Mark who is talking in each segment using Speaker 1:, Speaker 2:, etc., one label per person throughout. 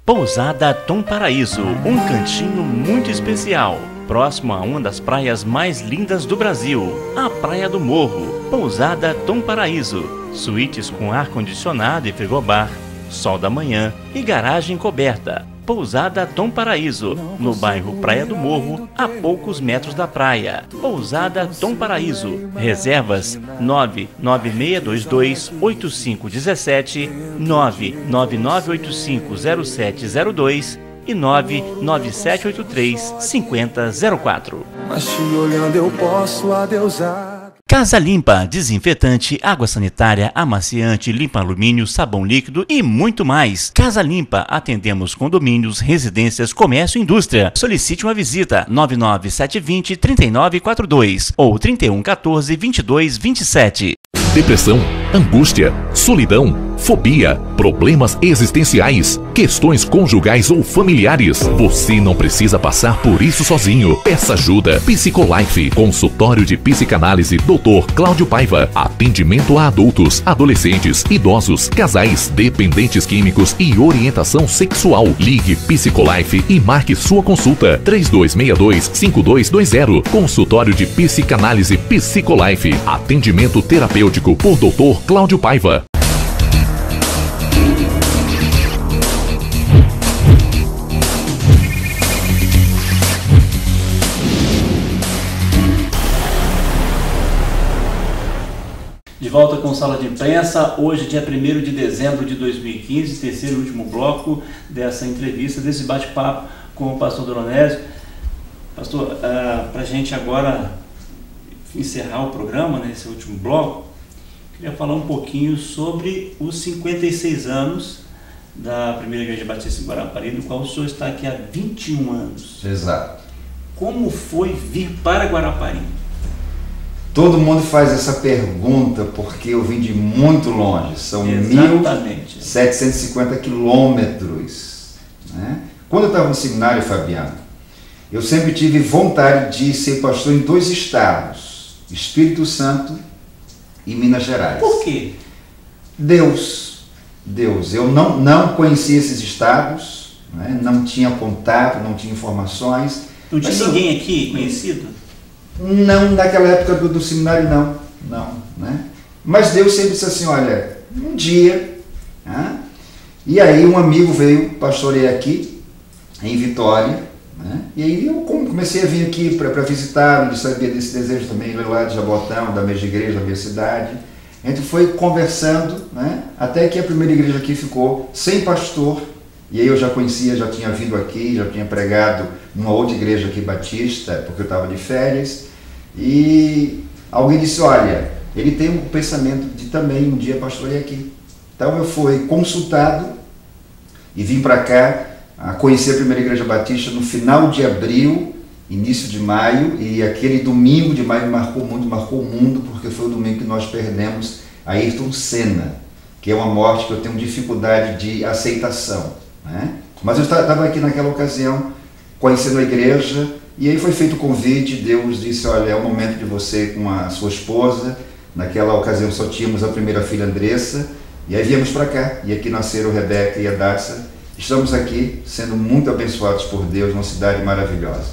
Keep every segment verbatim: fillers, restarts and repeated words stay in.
Speaker 1: Pousada Tom Paraíso, um cantinho muito especial, próximo a uma das praias mais lindas do Brasil, a Praia do Morro. Pousada Tom Paraíso, suítes com ar-condicionado e frigobar, sol da manhã e garagem coberta. Pousada Tom Paraíso, no bairro Praia do Morro, a poucos metros da praia. Pousada Tom Paraíso. Reservas nove nove seis dois dois oito cinco um sete, nove nove nove oito cinco zero sete zero dois e nove nove sete oito três cinco zero zero quatro.
Speaker 2: Mas te olhando eu posso adeusar.
Speaker 1: Casa Limpa, desinfetante, água sanitária, amaciante, limpa alumínio, sabão líquido e muito mais. Casa Limpa, atendemos condomínios, residências, comércio e indústria. Solicite uma visita nove nove sete dois zero três nove quatro dois ou trinta e um quatorze vinte e dois vinte e sete.
Speaker 3: Depressão, angústia, solidão, fobia, problemas existenciais, questões conjugais ou familiares. Você não precisa passar por isso sozinho. Peça ajuda. Psicolife, consultório de psicanálise, doutor Cláudio Paiva. Atendimento a adultos, adolescentes, idosos, casais, dependentes químicos e orientação sexual. Ligue Psicolife e marque sua consulta. três dois seis dois cinco dois dois zero. Consultório de psicanálise Psicolife. Atendimento terapêutico por doutor Cláudio Paiva.
Speaker 1: De volta com Sala de Imprensa, hoje dia primeiro de dezembro de dois mil e quinze, terceiro e último bloco dessa entrevista, desse bate-papo com o pastor Doronésio. Pastor, uh, para a gente agora encerrar o programa, nesse último bloco, queria falar um pouquinho sobre os cinquenta e seis anos da Primeira Igreja Batista em Guarapari, no qual o senhor está aqui há vinte e um anos.
Speaker 4: Exato.
Speaker 1: Como foi vir para Guarapari?
Speaker 4: Todo mundo faz essa pergunta porque eu vim de muito longe, são mil setecentos e cinquenta quilômetros. Né? Quando eu estava no seminário, Fabiano, eu sempre tive vontade de ser pastor em dois estados, Espírito Santo e Minas Gerais.
Speaker 1: Por quê?
Speaker 4: Deus, Deus. Eu não, não conhecia esses estados, né? Não tinha contato, não tinha informações.
Speaker 1: Não tinha ninguém eu... aqui conhecido?
Speaker 4: Não, naquela época do, do seminário não, não, né? Mas Deus sempre disse assim, olha, um dia, né? E aí um amigo veio pastorear aqui, em Vitória, né? E aí eu comecei a vir aqui para visitar, ele sabia desse desejo também, ele lá de Jabotão, da mesma igreja, da minha cidade. A gente foi conversando, né? Até que a primeira igreja aqui ficou sem pastor, e aí eu já conhecia, já tinha vindo aqui, já tinha pregado numa outra igreja aqui batista, porque eu estava de férias. E alguém disse, olha, ele tem um pensamento de também um dia pastorear aqui. Então eu fui consultado e vim para cá a conhecer a Primeira Igreja Batista no final de abril, início de maio, e aquele domingo de maio marcou muito, marcou o mundo, porque foi o domingo que nós perdemos a Ayrton Senna, que é uma morte que eu tenho dificuldade de aceitação, né? Mas eu estava aqui naquela ocasião, conhecendo a igreja, e aí foi feito o convite, Deus disse, olha, é o momento de você com a sua esposa. Naquela ocasião só tínhamos a primeira filha, Andressa, e aí viemos para cá, e aqui nasceram Rebeca e a Daça. Estamos aqui sendo muito abençoados por Deus, numa cidade maravilhosa.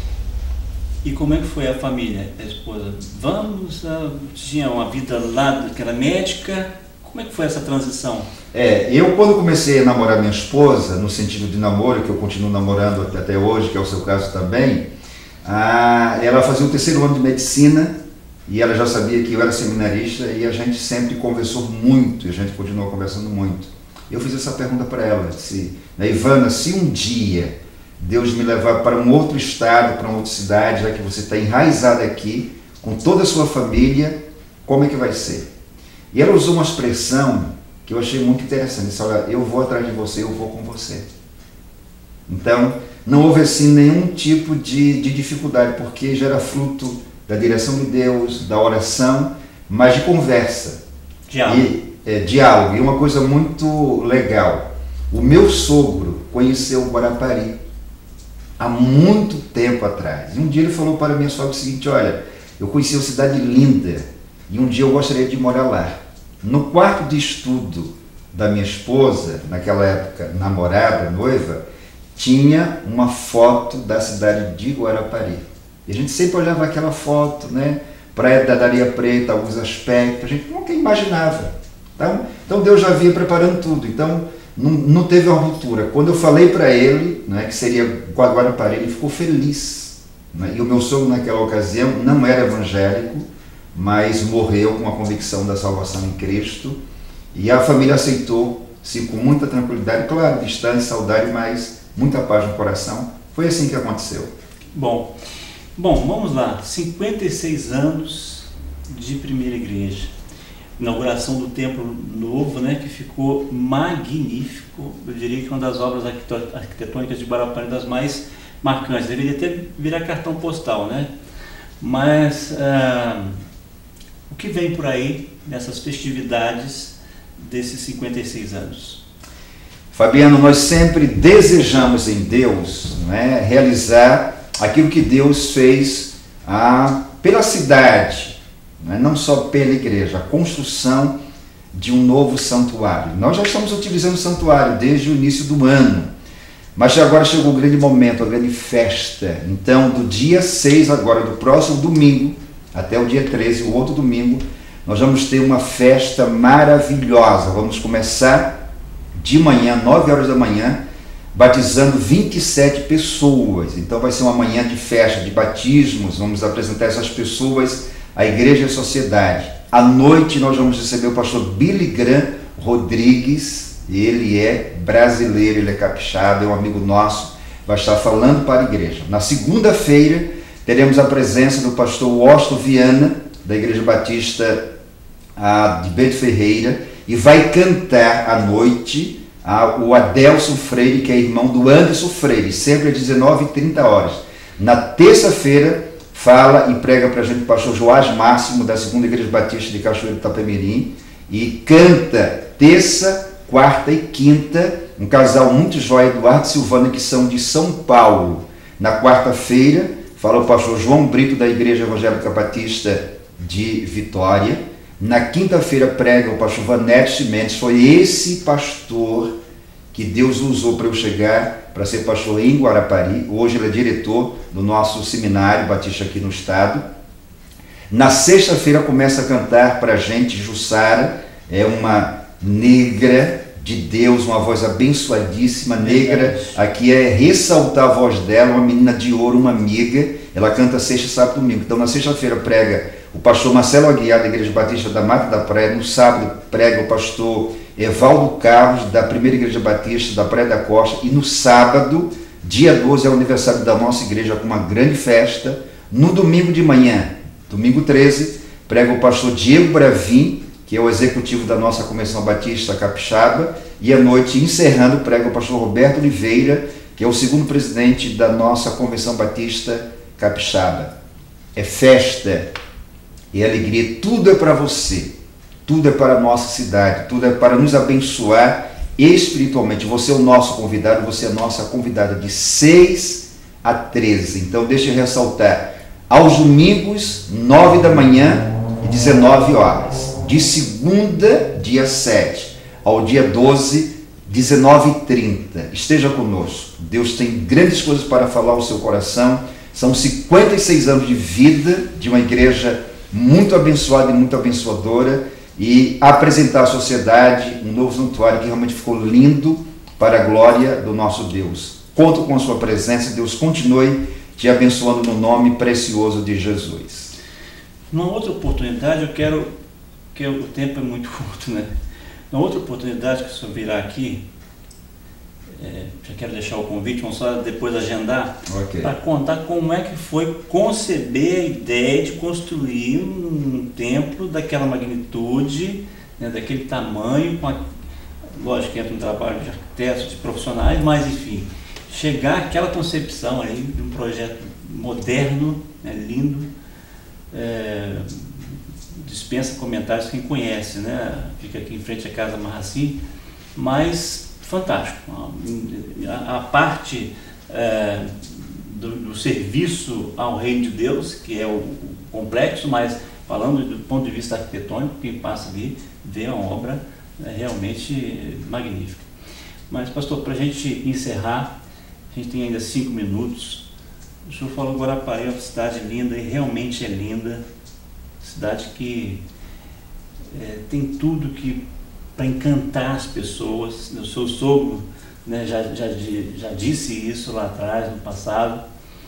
Speaker 1: E como é que foi a família, a esposa? Vamos, tinha uma vida lá daquela médica, como é que foi essa transição?
Speaker 4: É, eu quando comecei a namorar minha esposa, no sentido de namoro, que eu continuo namorando até hoje, que é o seu caso também, ah, ela fazia o terceiro ano de medicina e ela já sabia que eu era seminarista e a gente sempre conversou muito, e a gente continuou conversando muito. Eu fiz essa pergunta para ela, disse, Ivana, se um dia Deus me levar para um outro estado, para uma outra cidade, já que você está enraizada aqui, com toda a sua família, como é que vai ser? E ela usou uma expressão que eu achei muito interessante, disse, olha, eu vou atrás de você, eu vou com você. Então, não houve assim nenhum tipo de, de dificuldade, porque já era fruto da direção de Deus, da oração, mas de conversa.
Speaker 1: Diálogo.
Speaker 4: E, é, diálogo. E uma coisa muito legal, o meu sogro conheceu o Guarapari há muito tempo atrás. E um dia ele falou para minha sogra o seguinte, olha, eu conheci uma cidade linda e um dia eu gostaria de morar lá. No quarto de estudo da minha esposa, naquela época namorada, noiva, tinha uma foto da cidade de Guarapari. E a gente sempre olhava aquela foto, né? Praia da Areia Preta, alguns aspectos, a gente nunca imaginava. Então, então Deus já vinha preparando tudo, então não, não teve uma ruptura. Quando eu falei para ele, né, que seria Guarapari, ele ficou feliz. Né? E o meu sogro naquela ocasião não era evangélico, mas morreu com a convicção da salvação em Cristo. E a família aceitou, sim, com muita tranquilidade, claro, distância, saudade, mas muita paz no coração. Foi assim que aconteceu.
Speaker 5: Bom, bom, vamos lá, cinquenta e seis anos de primeira igreja. Inauguração do Templo Novo, né, que ficou magnífico. Eu diria que uma das obras arquitetônicas de Guarapari, das mais marcantes. Deveria até virar cartão postal, né? Mas ah, o que vem por aí nessas festividades desses cinquenta e seis anos?
Speaker 4: Fabiano, nós sempre desejamos em Deus, né, realizar aquilo que Deus fez ah, pela cidade, né, não só pela igreja, a construção de um novo santuário. Nós já estamos utilizando o santuário desde o início do ano, mas agora chegou o grande momento, a grande festa. Então, do dia seis agora, do próximo domingo, até o dia treze, o outro domingo, nós vamos ter uma festa maravilhosa. Vamos começar de manhã, nove horas da manhã, batizando vinte e sete pessoas. Então vai ser uma manhã de festa, de batismos. Vamos apresentar essas pessoas à igreja e à sociedade. À noite nós vamos receber o pastor Billy Graham Rodrigues. Ele é brasileiro, ele é capixaba, é um amigo nosso, vai estar falando para a igreja. Na segunda-feira teremos a presença do pastor Washington Viana, da Igreja Batista a, de Bento Ferreira, e vai cantar à noite a, o Adelson Freire, que é irmão do Anderson Freire, sempre às dezenove e trinta horas. Na terça-feira fala e prega para a gente o pastor Joás Máximo, da segunda Igreja Batista de Cachoeiro do Itapemirim, e canta terça, quarta e quinta, um casal muito jóia, Eduardo e Silvana, que são de São Paulo. Na quarta-feira fala o pastor João Brito, da Igreja Evangélica Batista de Vitória. Na quinta-feira prega o pastor Vanete Mendes. Foi esse pastor que Deus usou para eu chegar para ser pastor em Guarapari. Hoje ele é diretor do nosso seminário batista aqui no estado. Na sexta-feira começa a cantar para a gente Jussara, é uma negra de Deus, uma voz abençoadíssima, negra. Aqui é ressaltar a voz dela, uma menina de ouro, uma amiga. Ela canta sexta, sábado e domingo. Então na sexta-feira prega o pastor Marcelo Aguiar, da Igreja Batista da Mata da Praia. No sábado prega o pastor Evaldo Carlos, da Primeira Igreja Batista da Praia da Costa. E no sábado, dia doze, é o aniversário da nossa igreja, com uma grande festa. No domingo de manhã, domingo treze, prega o pastor Diego Bravin, que é o executivo da nossa Convenção Batista Capixaba. E à noite, encerrando, prega o pastor Roberto Oliveira, que é o segundo presidente da nossa Convenção Batista Capixaba. É festa, é alegria, tudo é para você, tudo é para a nossa cidade, tudo é para nos abençoar espiritualmente. Você é o nosso convidado, você é a nossa convidada de seis a treze. Então deixa eu ressaltar, aos domingos, nove da manhã e dezenove horas. De segunda, dia sete, ao dia doze, dezenove e trinta. Esteja conosco. Deus tem grandes coisas para falar ao seu coração. São cinquenta e seis anos de vida de uma igreja muito abençoada e muito abençoadora, e apresentar à sociedade um novo santuário que realmente ficou lindo para a glória do nosso Deus. Conto com a sua presença. Deus continue te abençoando no nome precioso de Jesus.
Speaker 5: Numa outra oportunidade, eu quero, que o tempo é muito curto, né? Numa outra oportunidade que o senhor virá aqui, é, já quero deixar o convite, vamos só depois agendar,
Speaker 4: okay,
Speaker 5: para contar como é que foi conceber a ideia de construir um templo daquela magnitude, né, daquele tamanho, com a, lógico que entra um trabalho de arquitetos, de profissionais, mas enfim, chegar àquela concepção aí de um projeto moderno, né, lindo, é, dispensa comentários quem conhece, né, fica aqui em frente à Casa Marracim, mas fantástico. A, a parte é, do, do serviço ao reino de Deus, que é o, o complexo, mas falando do ponto de vista arquitetônico, quem passa ali vê uma obra é realmente magnífica. Mas, pastor, para a gente encerrar, a gente tem ainda cinco minutos. O senhor falou que Guarapari é uma cidade linda, e realmente é linda. Cidade que é, tem tudo que para encantar as pessoas. O seu sogro, né, já, já, já disse isso lá atrás, no passado.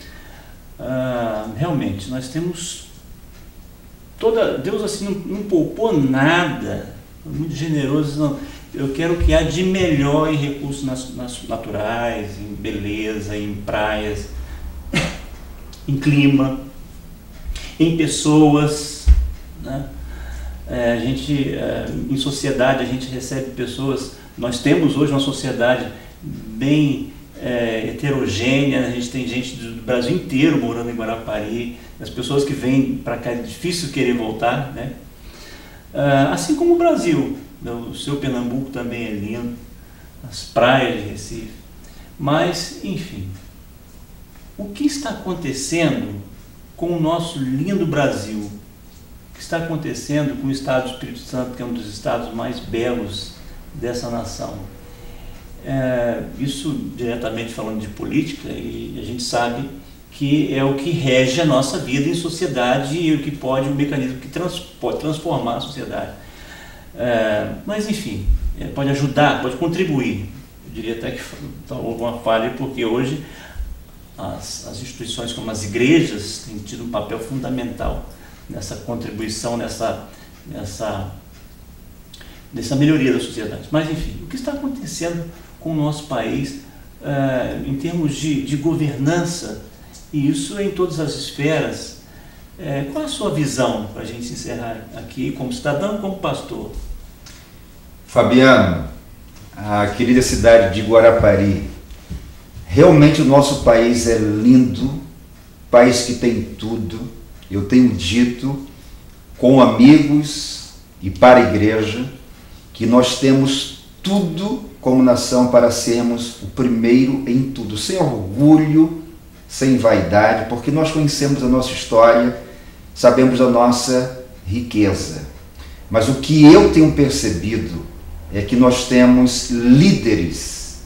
Speaker 5: Ah, realmente, nós temos toda... Deus assim não, não poupou nada, muito generoso. Não. Eu quero o que há de melhor em recursos nas, nas naturais, em beleza, em praias, em clima, em pessoas, né? É, a gente, é, em sociedade, a gente recebe pessoas. Nós temos hoje uma sociedade bem é, heterogênea. A gente tem gente do Brasil inteiro morando em Guarapari. As pessoas que vêm para cá é difícil querer voltar, né? Ah, assim como o Brasil. O seu Pernambuco também é lindo, as praias de Recife. Mas, enfim, o que está acontecendo com o nosso lindo Brasil? O que está acontecendo com o estado do Espírito Santo, que é um dos estados mais belos dessa nação? É, isso diretamente falando de política, e a gente sabe que é o que rege a nossa vida em sociedade e o que pode, o mecanismo que trans, pode transformar a sociedade. É, mas enfim, é, pode ajudar, pode contribuir. Eu diria até que houve uma falha, porque hoje as, as instituições como as igrejas têm tido um papel fundamental nessa contribuição, nessa, nessa, nessa melhoria da sociedade. Mas enfim, o que está acontecendo com o nosso país é, em termos de, de governança, e isso em todas as esferas. É, qual é a sua visão, para a gente encerrar aqui, como cidadão, como pastor?
Speaker 4: Fabiano, a querida cidade de Guarapari, realmente o nosso país é lindo, país que tem tudo. Eu tenho dito, com amigos e para a igreja, que nós temos tudo como nação para sermos o primeiro em tudo, sem orgulho, sem vaidade, porque nós conhecemos a nossa história, sabemos a nossa riqueza. Mas o que eu tenho percebido é que nós temos líderes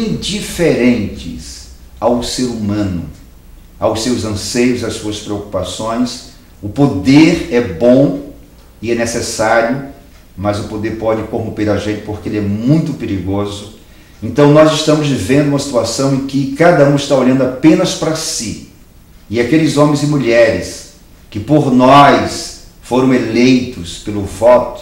Speaker 4: indiferentes ao ser humano, aos seus anseios, às suas preocupações. O poder é bom e é necessário, mas o poder pode corromper a gente porque ele é muito perigoso. Então nós estamos vivendo uma situação em que cada um está olhando apenas para si. E aqueles homens e mulheres que por nós foram eleitos pelo voto,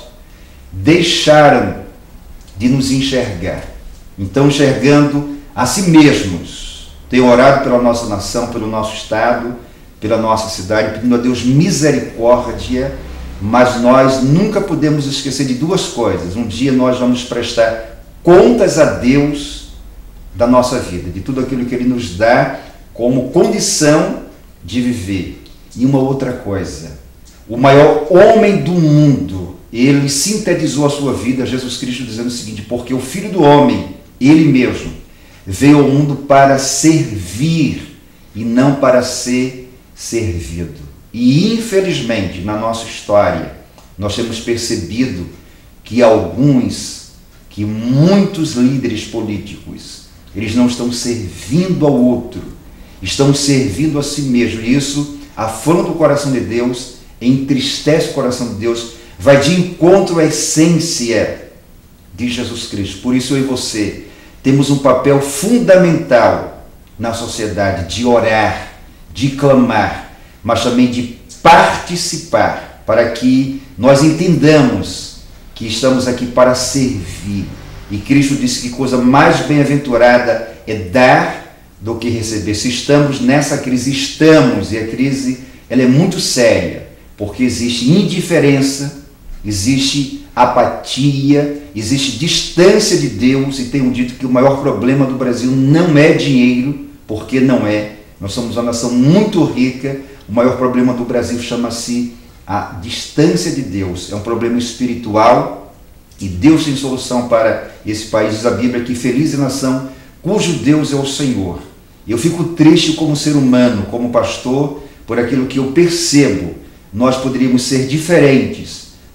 Speaker 4: deixaram de nos enxergar. Então, enxergando a si mesmos, tenho orado pela nossa nação, pelo nosso estado, pela nossa cidade, pedindo a Deus misericórdia, mas nós nunca podemos esquecer de duas coisas. Um dia nós vamos prestar contas a Deus da nossa vida, de tudo aquilo que Ele nos dá como condição de viver. E uma outra coisa, o maior homem do mundo, ele sintetizou a sua vida, Jesus Cristo, dizendo o seguinte: porque o Filho do Homem, Ele mesmo, veio ao mundo para servir e não para ser servido. E infelizmente, na nossa história, nós temos percebido que alguns, que muitos líderes políticos, eles não estão servindo ao outro, estão servindo a si mesmo. E isso afronta o coração de Deus, entristece o coração de Deus, vai de encontro à essência de Jesus Cristo. Por isso eu e você temos um papel fundamental na sociedade de orar, de clamar, mas também de participar, para que nós entendamos que estamos aqui para servir. E Cristo disse que coisa mais bem-aventurada é dar do que receber. Se estamos nessa crise, estamos, e a crise ela é muito séria, porque existe indiferença, existe apatia, existe distância de Deus, e tenho dito que o maior problema do Brasil não é dinheiro, porque não é. Nós somos uma nação muito rica. O maior problema do Brasil chama-se a distância de Deus. É um problema espiritual e Deus tem solução para esse país. Diz a Bíblia que feliz é a nação cujo Deus é o Senhor. Eu fico triste como ser humano, como pastor, por aquilo que eu percebo. Nós poderíamos ser diferentes,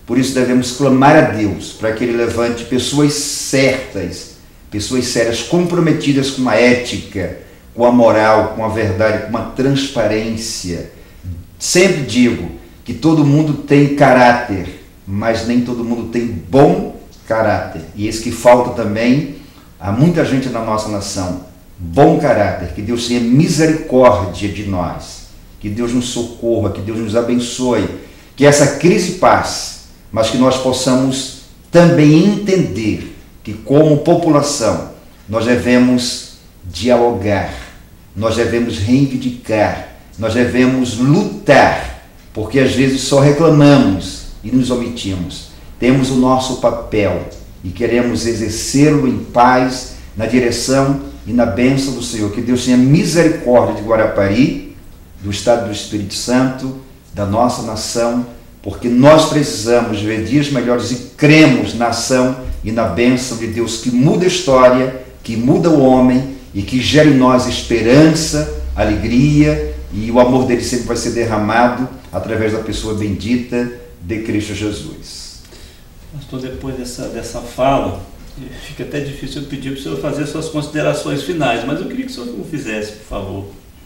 Speaker 4: Por isso devemos clamar a Deus para que Ele levante pessoas certas, pessoas sérias, comprometidas com a ética, com a moral, com a verdade, com a transparência. Sempre digo que todo mundo tem caráter, mas nem todo mundo tem bom caráter. E esse que falta também a muita gente na nossa nação. Bom caráter. Que Deus tenha misericórdia de nós. Que Deus nos socorra, que Deus nos abençoe. Que essa crise passe, mas que nós possamos também entender que, como população, nós devemos dialogar, nós devemos reivindicar, nós devemos lutar, porque às vezes só reclamamos e nos omitimos. Temos o nosso papel e queremos exercê-lo em paz, na direção e na bênção do Senhor. Que Deus tenha misericórdia de Guarapari, do Estado do Espírito Santo, da nossa nação, porque nós precisamos ver dias melhores e cremos na ação e na bênção de Deus que muda a história, que muda o homem e que gera em nós esperança, alegria, e o amor dele sempre vai ser derramado através da pessoa bendita de Cristo Jesus.
Speaker 5: Pastor, depois dessa, dessa fala, fica até difícil eu pedir para o senhor fazer suas considerações finais, mas eu queria que o senhor o fizesse, por favor.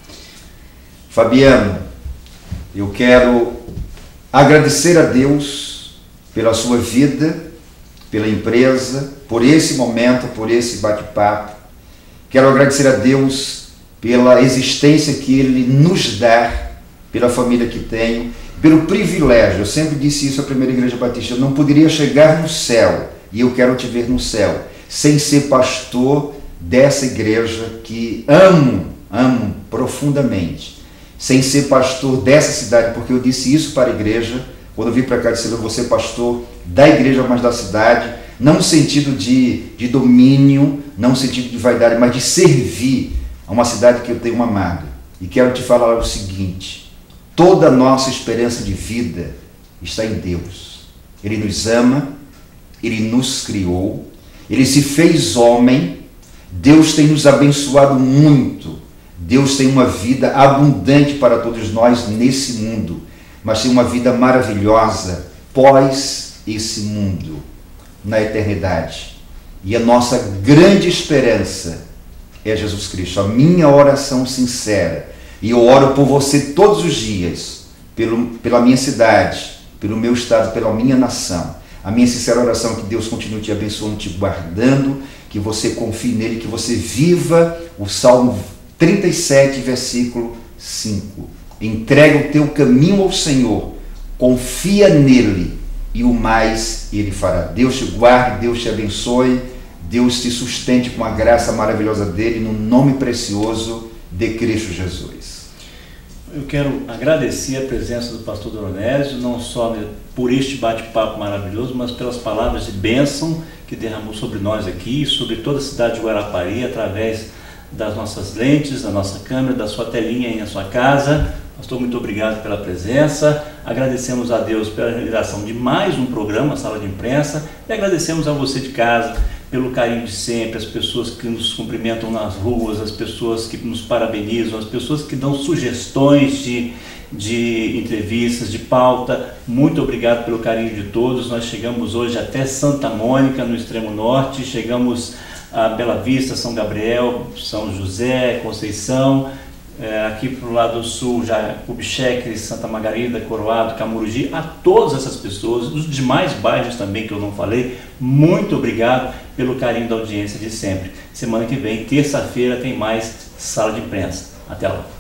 Speaker 4: Fabiano, eu quero agradecer a Deus pela sua vida, pela empresa, por esse momento, por esse bate-papo. Quero agradecer a Deus pela existência que Ele nos dá, pela família que tenho, pelo privilégio. Eu sempre disse isso à Primeira Igreja Batista: eu não poderia chegar no céu, e eu quero te ver no céu, sem ser pastor dessa igreja que amo, amo profundamente. Sem ser pastor dessa cidade, porque eu disse isso para a igreja, quando eu vim para cá, eu disse: eu vou ser pastor da igreja, mas da cidade, não no sentido de, de domínio, não no sentido de vaidade, mas de servir a uma cidade que eu tenho amado. E quero te falar o seguinte: toda a nossa esperança de vida está em Deus. Ele nos ama, Ele nos criou, Ele se fez homem, Deus tem nos abençoado muito. Deus tem uma vida abundante para todos nós nesse mundo, mas tem uma vida maravilhosa pós esse mundo, na eternidade. E a nossa grande esperança é Jesus Cristo. A minha oração sincera, e eu oro por você todos os dias, pelo, pela minha cidade, pelo meu estado, pela minha nação. A minha sincera oração é que Deus continue te abençoando, te guardando, que você confie nele, que você viva o Salmo trinta e sete, versículo cinco. Entrega o teu caminho ao Senhor, confia nele, e o mais ele fará. Deus te guarde, Deus te abençoe, Deus te sustente com a graça maravilhosa dele, no nome precioso de Cristo Jesus.
Speaker 5: Eu quero agradecer a presença do pastor Doronésio, não só por este bate-papo maravilhoso, mas pelas palavras de bênção que derramou sobre nós aqui, sobre toda a cidade de Guarapari, através das nossas lentes, da nossa câmera, da sua telinha aí na sua casa. Pastor, muito obrigado pela presença. Agradecemos a Deus pela realização de mais um programa, Sala de Imprensa, e agradecemos a você de casa pelo carinho de sempre, as pessoas que nos cumprimentam nas ruas, as pessoas que nos parabenizam, as pessoas que dão sugestões de, de entrevistas, de pauta. Muito obrigado pelo carinho de todos. Nós chegamos hoje até Santa Mônica, no extremo norte, chegamos a Bela Vista, São Gabriel, São José, Conceição, é, aqui para o lado sul, já Kubitschek, Santa Margarida, Coroado, Camurugi, a todas essas pessoas, dos demais bairros também que eu não falei, muito obrigado pelo carinho da audiência de sempre. Semana que vem, terça-feira, tem mais Sala de Imprensa. Até lá.